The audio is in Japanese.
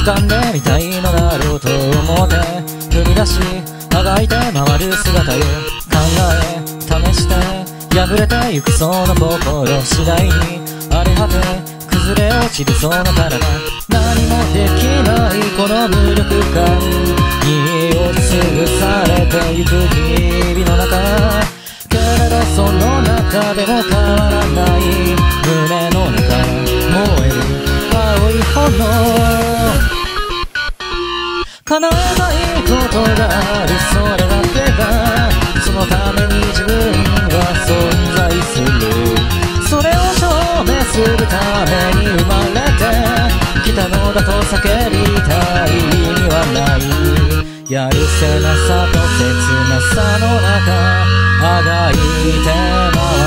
掴んでみたいのだろうと思って踏み出しあがいて回る姿よ。考え試して破れてゆくその心次第に荒れ果て崩れ落ちるその体何もできないこの無力感に押しつぶされてゆく日々の中けれどその中でも変わらない胸の中燃える青い炎叶えたいことがあるそれだけがそのために自分は存在するそれを証明するために生まれてきたのだと叫びたい意味はないやるせなさと切なさの中あがいて回